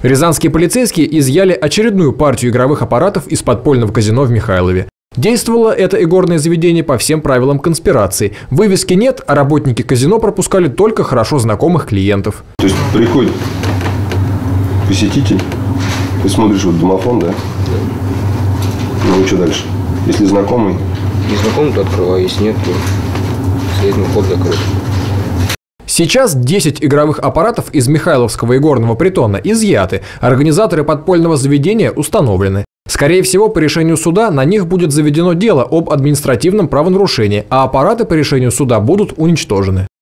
Рязанские полицейские изъяли очередную партию игровых аппаратов из подпольного казино в Михайлове. Действовало это игорное заведение по всем правилам конспирации. Вывески нет, а работники казино пропускали только хорошо знакомых клиентов. То есть приходит посетитель, ты смотришь вот домофон, да? Ну и что дальше? Если знакомый? Если знакомый, то открываю, если нет, то следовательно вход закрыт. Сейчас 10 игровых аппаратов из Михайловского игорного притона изъяты. Организаторы подпольного заведения установлены. Скорее всего, по решению суда на них будет заведено дело об административном правонарушении, а аппараты по решению суда будут уничтожены.